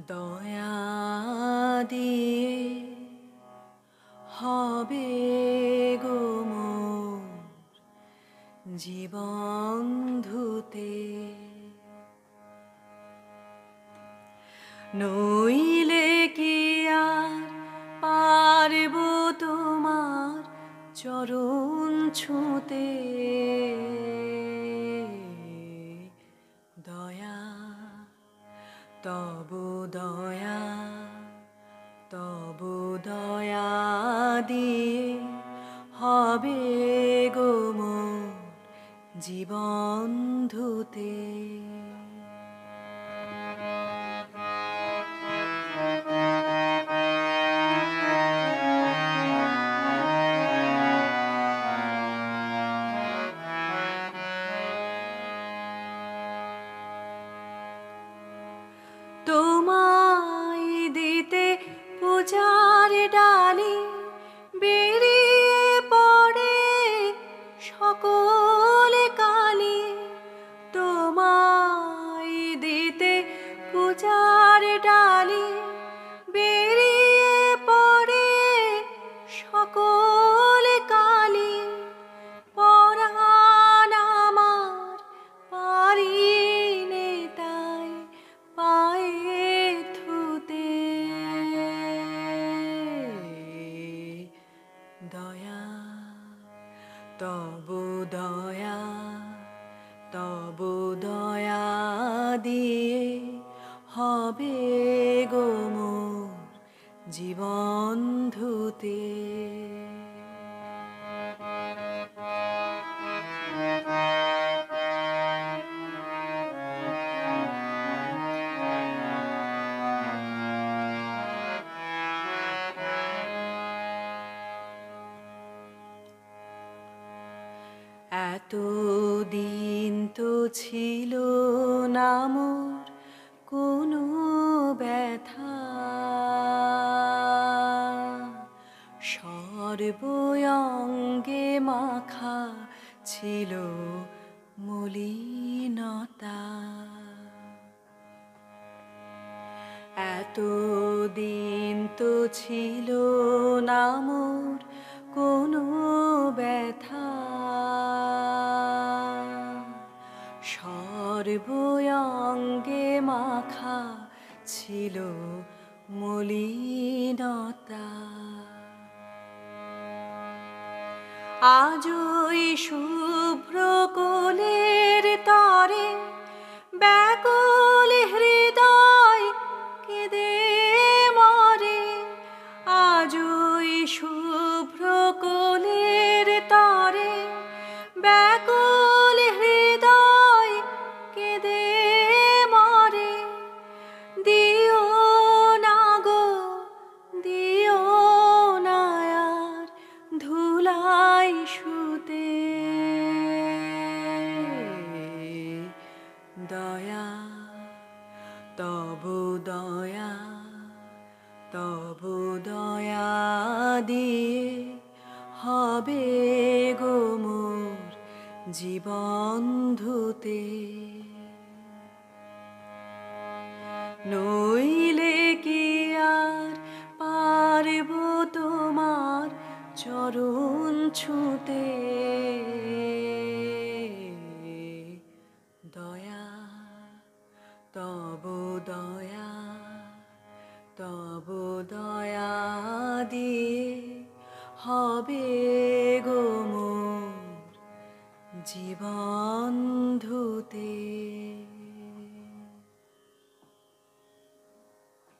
দয়া দিয়ে হবে গো মোর জীবন ধুতে, নইলে কি আর পারব তোমার চরণ ছুঁতে। দয়া তবু দয়া, তবু দয়া দিয়ে হবে গো মোর জীবন ধুতে। তোমায় দিতে পূজার ডালি বেরিয়ে পড়ে সকল কালি। তোমায় দিতে পূজার ডালি বেরিয়ে পড়ে সকল কালি। পরাণ আমার পারিনে তাই পায়ে থুতে। দয়া তবু দয়া, তবু দয়া দিয়ে হবে গো মোর জীবন ধুতে। এতদিন তো ছিল না মোর কোনো ব্যথা, সর্বঙ্গে মাখা ছিল মলিনতা। এতদিন তো ছিল না মোর কোনো ব্যথা, সর্বঙ্গে মাখা ছিল মলিনতা। আজই শুভ্র কোলের তরে ব্যাকুল হৃদয় কেঁদে মরে। আজই শুভ্র কোলের তরে ব্যাকুল হৃদয় কেঁদে মরে। দিও না গো দিও না আর ধুলাই শুতে। দয়া তবু দয়া, তবু দয়া দিয়ে হবে গো মোর জীবন ধুতে। নইলে কি আর পারব তোমার চরণ ছুঁতে। দয়া তবু দয়া, তবু দয়া দিয়ে হবে গো মোর জীবন ধুতে।